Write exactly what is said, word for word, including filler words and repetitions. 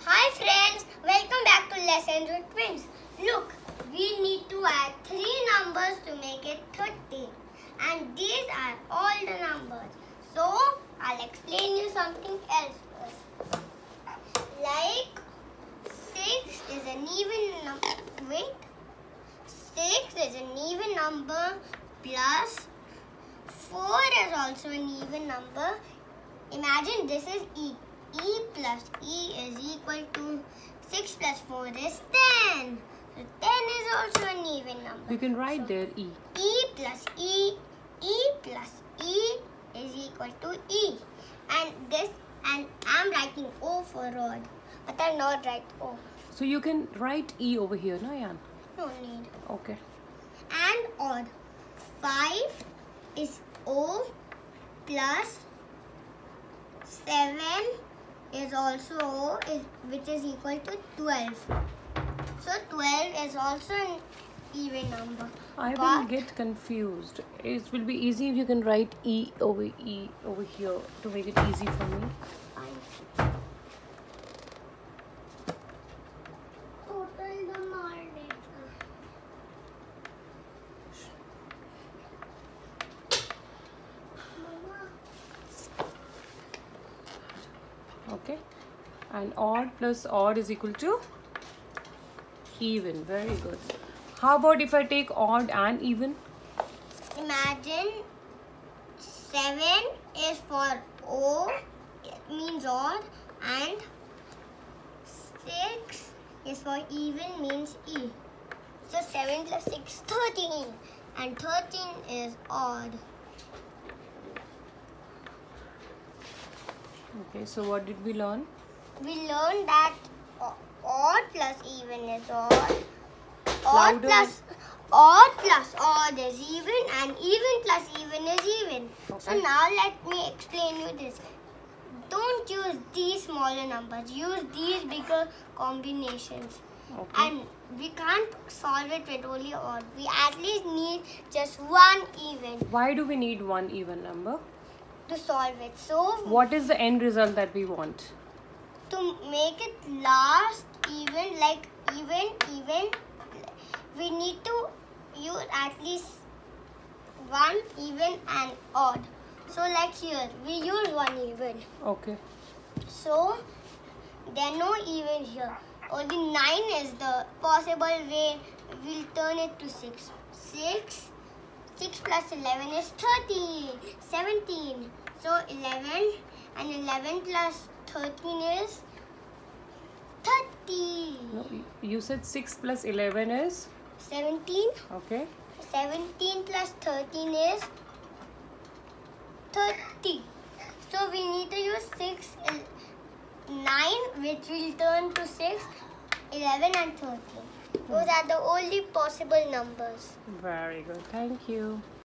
Hi friends, welcome back to Lessons with Twins. Look, we need to add three numbers to make it thirty. And these are all the numbers. So, I'll explain you something else first. Like, six is an even number. Wait. six is an even number plus four is also an even number. Imagine this is E. E plus E is equal to six plus four is ten. So ten is also an even number. You can write so, there E. E plus E, E plus E is equal to E. And this, and I'm writing O for odd, but I'll not write O. So you can write E over here, no, Yan? No need. Okay. And odd. five is O plus seven is also O, is, which is equal to twelve. So twelve is also an even number. I but will get confused. It will be easy if you can write E over E over here to make it easy for me. Fine. Total the market. Okay. And odd plus odd is equal to even. Very good. How about if I take odd and even? Imagine seven is for O, it means odd, and six is for even, means E. So seven plus six, thirteen, and thirteen is odd. Okay, so what did we learn? We learned that odd plus even is odd. Odd Louder. plus odd plus odd is even, and even plus even is even. Okay. So now let me explain you this. Don't use these smaller numbers. Use these bigger combinations. Okay. And we can't solve it with only odd. We at least need just one even Why do we need one even number? to solve it. So What is the end result that we want? to make it last even, like even, even, we need to use at least one even and odd. So like here, we use one even. Okay. So there are no even here. Only nine is the possible way we'll turn it to six. six, six plus eleven is thirty, seventeen. So eleven and eleven plus thirteen is thirty. No, you said six plus eleven is? seventeen. Okay. seventeen plus thirteen is thirty. So we need to use six, nine, which will turn to six, eleven and thirteen. Those are the only possible numbers. Very good. Thank you.